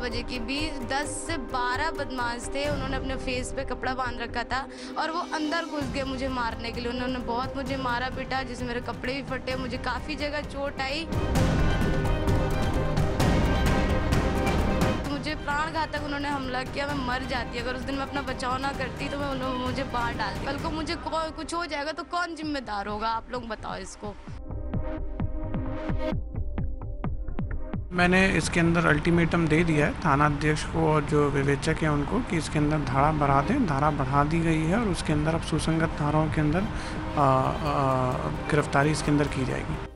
बजे की भी 10 से 12 बदमाश थे। उन्होंने अपने फेस पे कपड़ा बांध रखा था और वो अंदर घुस गए मुझे मारने के लिए। उन्होंने बहुत मुझे मारा पीटा, जिससे मेरे कपड़े भी फटे, मुझे काफ़ी जगह चोट आई। मुझे प्राण घातक उन्होंने हमला किया, मैं मर जाती। अगर उस दिन मैं अपना बचाव ना करती तो मैं उन्होंने मुझे बाहर डाल दी। कल को मुझे कुछ हो जाएगा तो कौन जिम्मेदार होगा? आप लोग बताओ इसको। मैंने इसके अंदर अल्टीमेटम दे दिया है थाना अध्यक्ष को और जो विवेचक हैं उनको कि इसके अंदर धारा बढ़ा दें। धारा बढ़ा दी गई है और उसके अंदर अब सुसंगत धाराओं के अंदर गिरफ्तारी इसके अंदर की जाएगी।